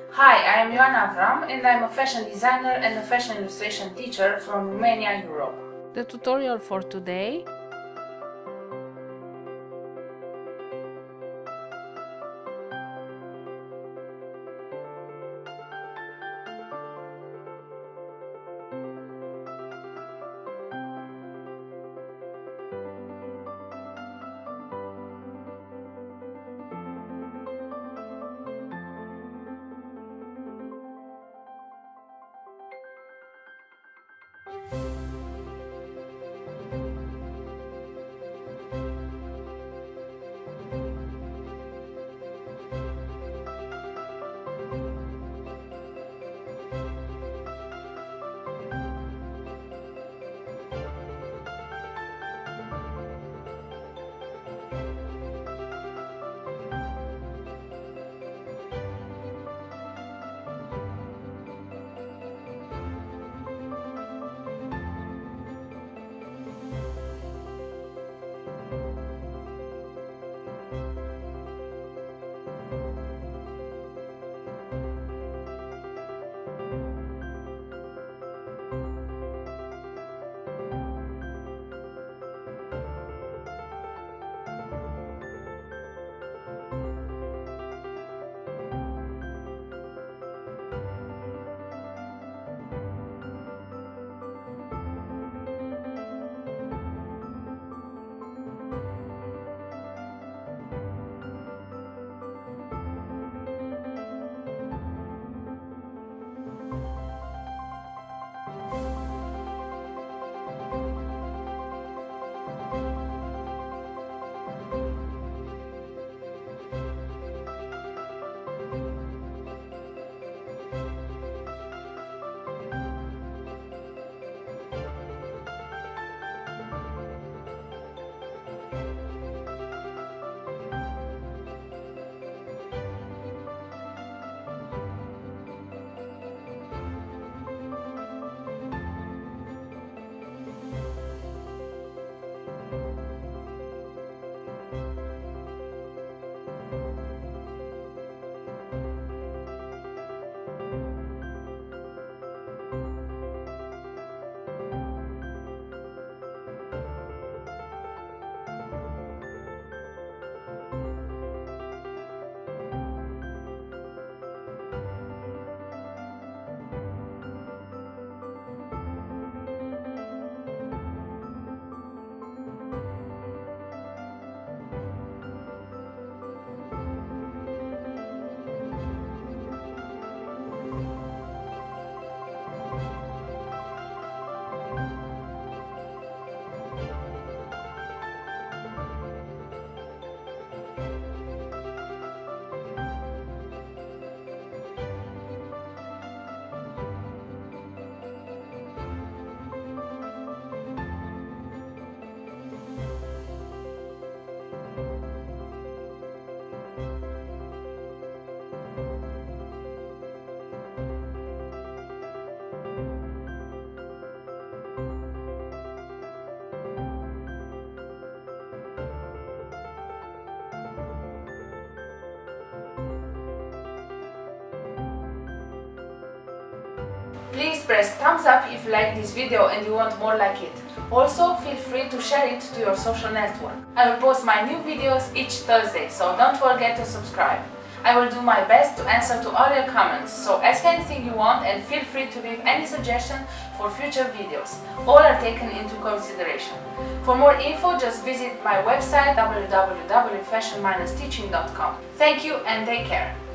Hi, I am Ioana Avram and I am a fashion designer and a fashion illustration teacher from Romania, Europe. The tutorial for today please press thumbs up if you like this video and you want more like it. Also, feel free to share it to your social network. I will post my new videos each Thursday, so don't forget to subscribe. I will do my best to answer to all your comments, so ask anything you want and feel free to leave any suggestion for future videos. All are taken into consideration. For more info, just visit my website www.fashion-teaching.com. Thank you and take care!